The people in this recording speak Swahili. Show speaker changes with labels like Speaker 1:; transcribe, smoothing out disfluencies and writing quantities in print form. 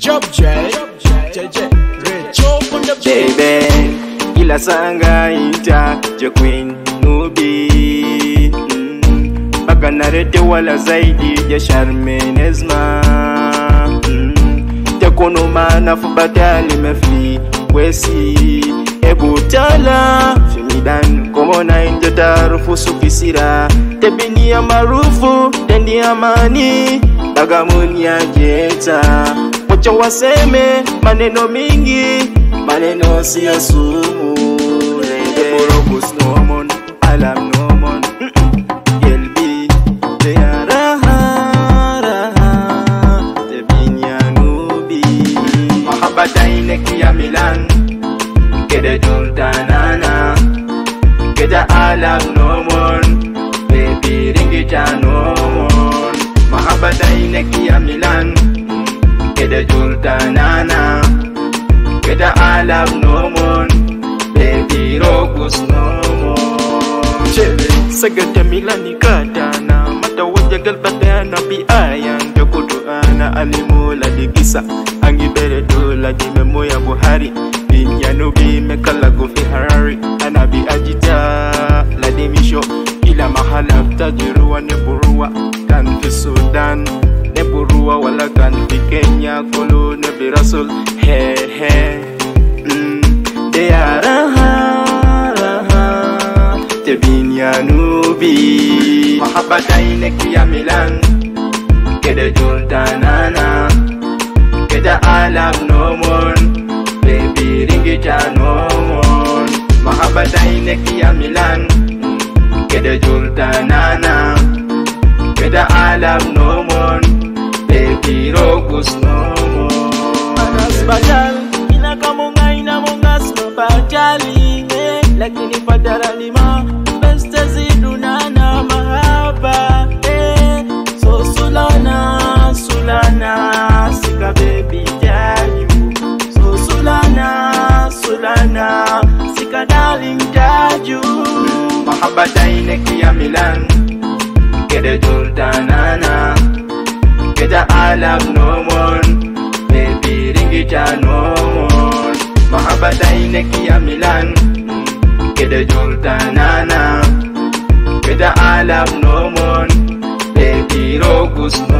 Speaker 1: Job J, Rich on the
Speaker 2: baby, ila sanga ita je Queen Nubi. Baka narete wala zaidi ya Sharmenezma. Tekono mana fubatali mefli wesi ebutala fimidan komona inje tarufu sukisira tebini ya marufu tendi amani bagamuni ya jeta wacha waseme maneno mingi maneno siya sumu Borobus no mon alam no mon Yelbi de raha tebini ya Nubi mahabata ineki ya Milan Keda Jultanana Keda alam no more Baby ringita no more Mahabata ineki ya Milan Keda Jultanana Keda alam no more Baby rogus no more Chele sagata Milani katana Mata wajja galbata na bi ayan Jakudu ana alimula digisa Angi bere dola di memoya Buhari Ya Nubi mekala gofi Harari Anabi ajita la demisho ila mahala tajiruwa neburua kan fi Sudan neburua wala kan fi Kenya kolo nebi Rasul he de raha tebin ya Nubi mahabata ineki ya Milan keda Jultanana keda alam no more Baby ringita no more Mahabata ineki ya Milan Keda Jultanana Keda alam no more Baby rogus no more
Speaker 3: Anas badal Inakamunga inamungas mabajali Lakini padara lima Beste zidunana mahaba So sulana Sika baby jayu Sulana, sika darling jaju
Speaker 2: Mahabata ineki ya Milan Keda Jultanana Keda alam no more Baby ringita no more Mahabata ineki ya Milan Keda Jultanana Keda alam no more Baby rogus